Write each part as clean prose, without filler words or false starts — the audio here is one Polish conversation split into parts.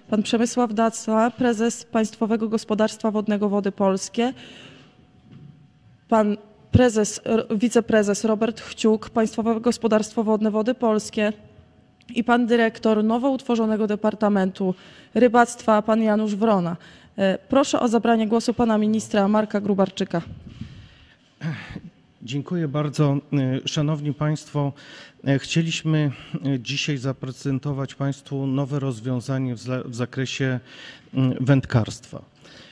pan Przemysław Dacła, prezes Państwowego Gospodarstwa Wodnego Wody Polskie, pan wiceprezes Robert Chciuk, Państwowe Gospodarstwo Wodne Wody Polskie i pan dyrektor nowo utworzonego Departamentu Rybactwa, pan Janusz Wrona. Proszę o zabranie głosu pana ministra Marka Gróbarczyka. Dziękuję bardzo. Szanowni Państwo, chcieliśmy dzisiaj zaprezentować Państwu nowe rozwiązanie w zakresie wędkarstwa.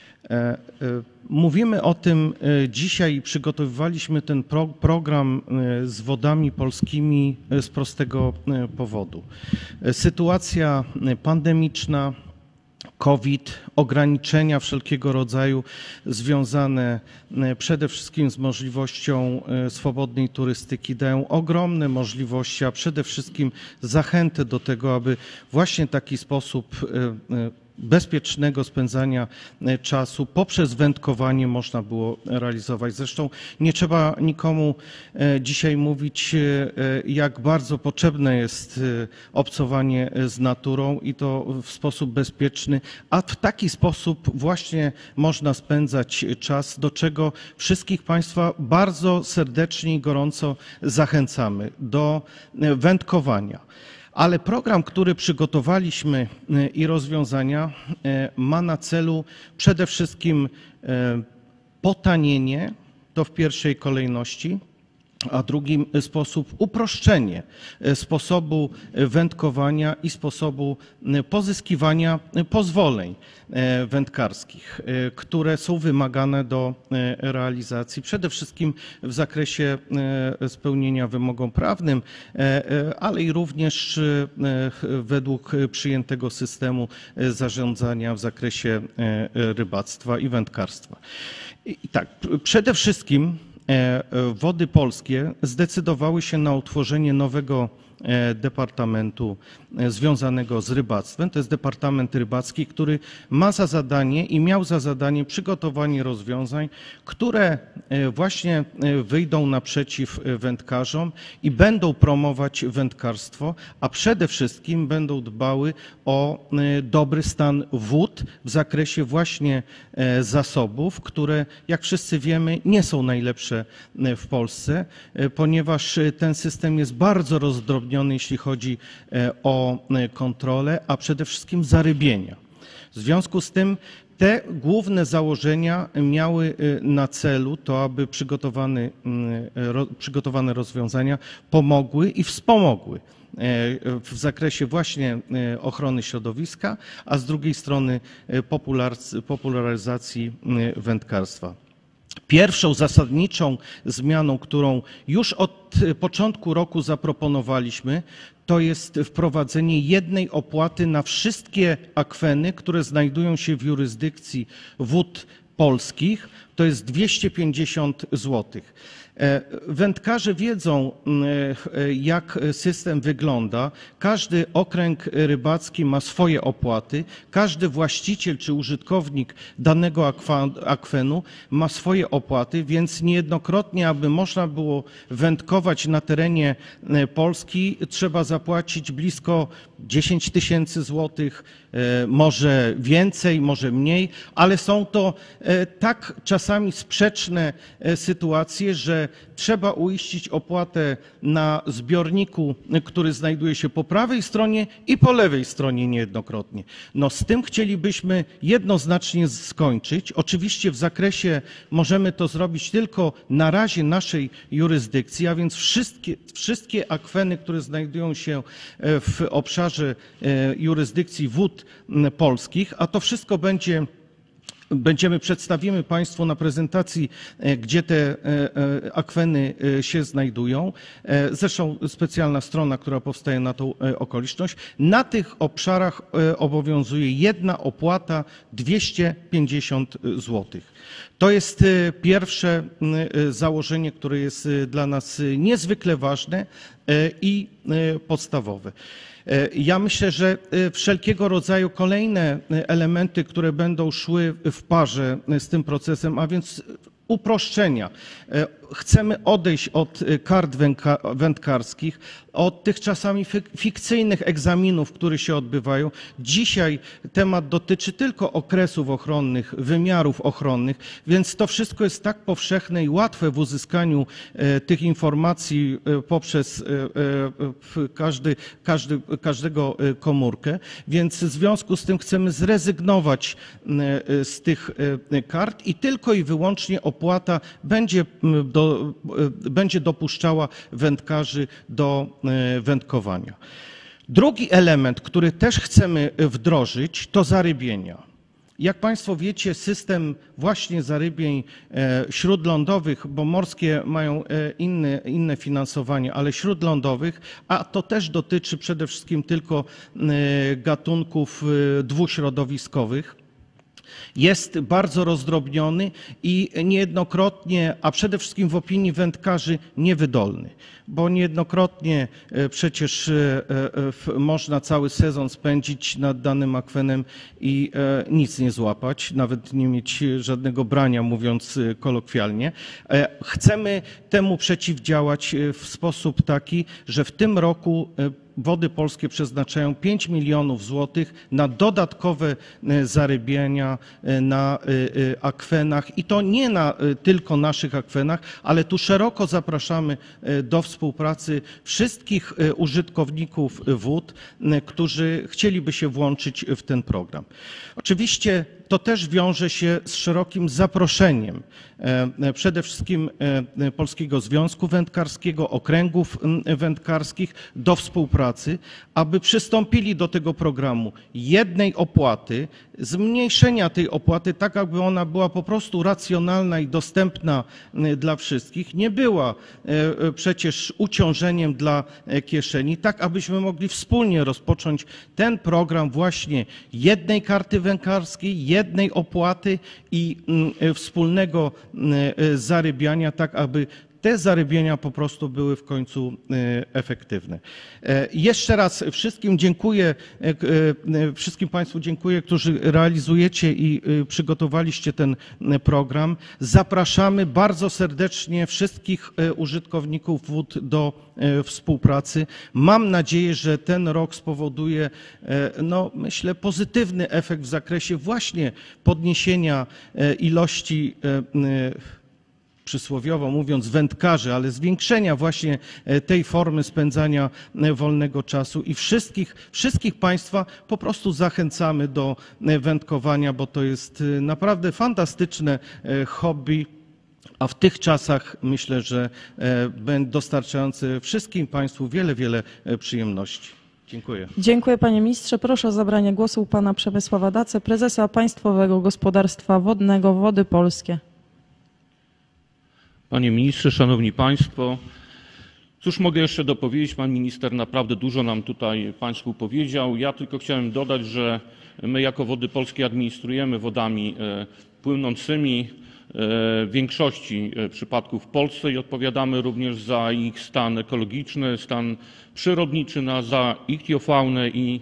Mówimy o tym dzisiaj i przygotowywaliśmy ten program z wodami polskimi z prostego powodu. Sytuacja pandemiczna, COVID, ograniczenia wszelkiego rodzaju związane przede wszystkim z możliwością swobodnej turystyki dają ogromne możliwości, a przede wszystkim zachętę do tego, aby właśnie taki sposób bezpiecznego spędzania czasu poprzez wędkowanie można było realizować. Zresztą nie trzeba nikomu dzisiaj mówić, jak bardzo potrzebne jest obcowanie z naturą i to w sposób bezpieczny, a w taki sposób właśnie można spędzać czas, do czego wszystkich Państwa bardzo serdecznie i gorąco zachęcamy do wędkowania. Ale program, który przygotowaliśmy i rozwiązania ma na celu przede wszystkim potanienie, to w pierwszej kolejności, a drugim sposób uproszczenie sposobu wędkowania i sposobu pozyskiwania pozwoleń wędkarskich, które są wymagane do realizacji przede wszystkim w zakresie spełnienia wymogom prawnym, ale i również według przyjętego systemu zarządzania w zakresie rybactwa i wędkarstwa. I tak, przede wszystkim Wody Polskie zdecydowały się na utworzenie nowego departamentu związanego z rybactwem. To jest Departament Rybacki, który ma za zadanie i miał za zadanie przygotowanie rozwiązań, które właśnie wyjdą naprzeciw wędkarzom i będą promować wędkarstwo, a przede wszystkim będą dbały o dobry stan wód w zakresie właśnie zasobów, które, jak wszyscy wiemy, nie są najlepsze w Polsce, ponieważ ten system jest bardzo rozdrobniony, jeśli chodzi o kontrolę, a przede wszystkim zarybienia. W związku z tym te główne założenia miały na celu to, aby przygotowane rozwiązania pomogły i wspomogły w zakresie właśnie ochrony środowiska, a z drugiej strony popularyzacji wędkarstwa. Pierwszą zasadniczą zmianą, którą już od początku roku zaproponowaliśmy, to jest wprowadzenie jednej opłaty na wszystkie akweny, które znajdują się w jurysdykcji wód polskich. To jest 250 zł. Wędkarze wiedzą, jak system wygląda. Każdy okręg rybacki ma swoje opłaty. Każdy właściciel czy użytkownik danego akwenu ma swoje opłaty, więc niejednokrotnie, aby można było wędkować na terenie Polski, trzeba zapłacić blisko 10 000 złotych, może więcej, może mniej, ale są to tak czasami sprzeczne sytuacje, że trzeba uiścić opłatę na zbiorniku, który znajduje się po prawej stronie i po lewej stronie niejednokrotnie. No z tym chcielibyśmy jednoznacznie skończyć. Oczywiście w zakresie możemy to zrobić tylko na razie naszej jurysdykcji, a więc wszystkie akweny, które znajdują się w obszarze jurysdykcji wód polskich, a to wszystko przedstawimy Państwu na prezentacji, gdzie te akweny się znajdują. Zresztą specjalna strona, która powstaje na tą okoliczność. Na tych obszarach obowiązuje jedna opłata 250 zł. To jest pierwsze założenie, które jest dla nas niezwykle ważne i podstawowe. Ja myślę, że wszelkiego rodzaju kolejne elementy, które będą szły w parze z tym procesem, a więc uproszczenia, chcemy odejść od kart wędkarskich, od tych czasami fikcyjnych egzaminów, które się odbywają. Dzisiaj temat dotyczy tylko okresów ochronnych, wymiarów ochronnych, więc to wszystko jest tak powszechne i łatwe w uzyskaniu tych informacji poprzez każdego komórkę, więc w związku z tym chcemy zrezygnować z tych kart i tylko i wyłącznie opłata będzie dopuszczała wędkarzy do wędkowania. Drugi element, który też chcemy wdrożyć, to zarybienia. Jak Państwo wiecie, system właśnie zarybień śródlądowych, bo morskie mają inne finansowanie, ale śródlądowych, a to też dotyczy przede wszystkim tylko gatunków dwuśrodowiskowych, jest bardzo rozdrobniony i niejednokrotnie, a przede wszystkim w opinii wędkarzy, niewydolny, bo niejednokrotnie przecież można cały sezon spędzić nad danym akwenem i nic nie złapać, nawet nie mieć żadnego brania, mówiąc kolokwialnie. Chcemy temu przeciwdziałać w sposób taki, że w tym roku Wody Polskie przeznaczają 5 milionów złotych na dodatkowe zarybienia na akwenach i to nie na tylko naszych akwenach, ale tu szeroko zapraszamy do współpracy wszystkich użytkowników wód, którzy chcieliby się włączyć w ten program. Oczywiście to też wiąże się z szerokim zaproszeniem przede wszystkim Polskiego Związku Wędkarskiego, okręgów wędkarskich do współpracy, aby przystąpili do tego programu jednej opłaty, zmniejszenia tej opłaty tak, aby ona była po prostu racjonalna i dostępna dla wszystkich, nie była przecież uciążeniem dla kieszeni, tak abyśmy mogli wspólnie rozpocząć ten program właśnie jednej karty wędkarskiej, jednej opłaty i wspólnego zarybiania, tak aby te zarybienia po prostu były w końcu efektywne. Jeszcze raz wszystkim dziękuję, wszystkim Państwu dziękuję, którzy realizujecie i przygotowaliście ten program. Zapraszamy bardzo serdecznie wszystkich użytkowników wód do współpracy. Mam nadzieję, że ten rok spowoduje, no, myślę, pozytywny efekt w zakresie właśnie podniesienia ilości, przysłowiowo mówiąc, wędkarzy, ale zwiększenia właśnie tej formy spędzania wolnego czasu i wszystkich Państwa po prostu zachęcamy do wędkowania, bo to jest naprawdę fantastyczne hobby, a w tych czasach myślę, że dostarczające wszystkim Państwu wiele przyjemności. Dziękuję. Dziękuję panie ministrze. Proszę o zabranie głosu pana Przemysława Dacę, prezesa Państwowego Gospodarstwa Wodnego Wody Polskie. Panie ministrze, szanowni państwo, cóż mogę jeszcze dopowiedzieć? Pan minister naprawdę dużo nam tutaj państwu powiedział. Ja tylko chciałem dodać, że my jako Wody Polskie administrujemy wodami płynącymi w większości przypadków w Polsce i odpowiadamy również za ich stan ekologiczny, stan przyrodniczy, za ichtiofaunę i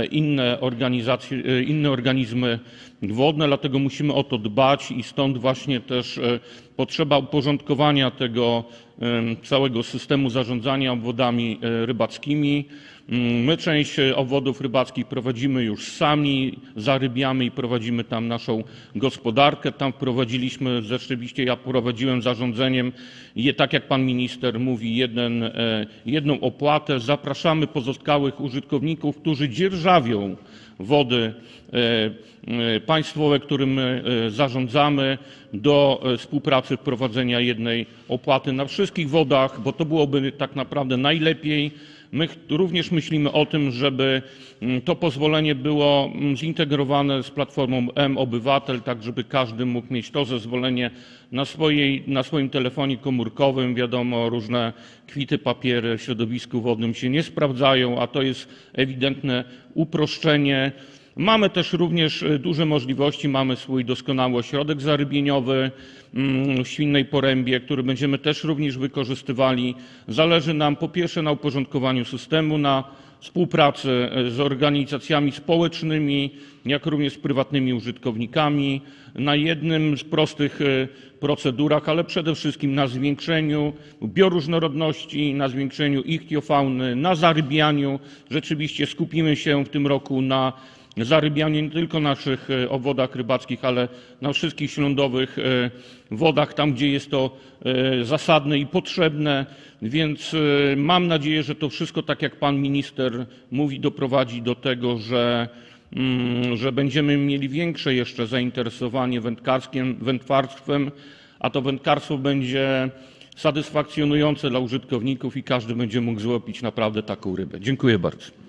inne organizmy wodne, dlatego musimy o to dbać i stąd właśnie też potrzeba uporządkowania tego całego systemu zarządzania obwodami rybackimi. My część obwodów rybackich prowadzimy już sami, zarybiamy i prowadzimy tam naszą gospodarkę. Tam wprowadziliśmy, rzeczywiście ja prowadziłem zarządzeniem, tak jak pan minister mówi, jedną opłatę. Zapraszamy pozostałych użytkowników, którzy dzierżawią wody państwowe, którym my zarządzamy, do współpracy wprowadzenia jednej opłaty na wszystkich wodach, bo to byłoby tak naprawdę najlepiej. My również myślimy o tym, żeby to pozwolenie było zintegrowane z platformą mObywatel, tak żeby każdy mógł mieć to zezwolenie na swoim telefonie komórkowym. Wiadomo, różne kwity, papiery w środowisku wodnym się nie sprawdzają, a to jest ewidentne uproszczenie. Mamy też również duże możliwości, mamy swój doskonały ośrodek zarybieniowy w Świnnej Porębie, który będziemy też również wykorzystywali. Zależy nam po pierwsze na uporządkowaniu systemu, na współpracy z organizacjami społecznymi, jak również z prywatnymi użytkownikami, na jednym z prostych procedurach, ale przede wszystkim na zwiększeniu bioróżnorodności, na zwiększeniu ichtiofauny, na zarybianiu. Rzeczywiście skupimy się w tym roku na zarybianiu nie tylko na naszych obwodach rybackich, ale na wszystkich śródlądowych wodach, tam gdzie jest to zasadne i potrzebne, więc mam nadzieję, że to wszystko, tak jak pan minister mówi, doprowadzi do tego, że będziemy mieli większe jeszcze zainteresowanie wędkarstwem, a to wędkarstwo będzie satysfakcjonujące dla użytkowników i każdy będzie mógł złowić naprawdę taką rybę. Dziękuję bardzo.